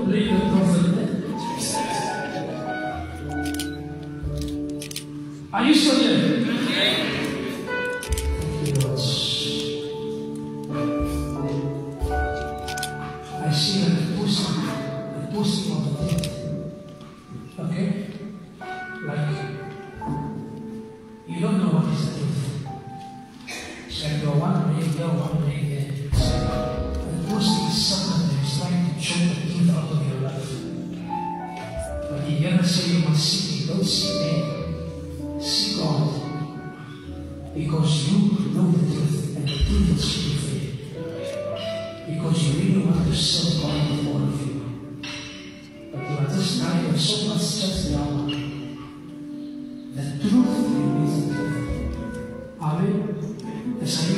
believe the prophet then. Are you still there? Thank you, Lord. I see the posting of the thing. Okay? Like, you don't know what is the truth. It's like you're one way here, one way there. The posting is someone that is trying to choke the truth out of your life. But he never say you must seek me. Don't seek me. Seek God. Because you know the truth, and the truth will set you free. Because you really want to serve God with all of you. But you are just now, you are so much just now. The truth remains the truth. Amen.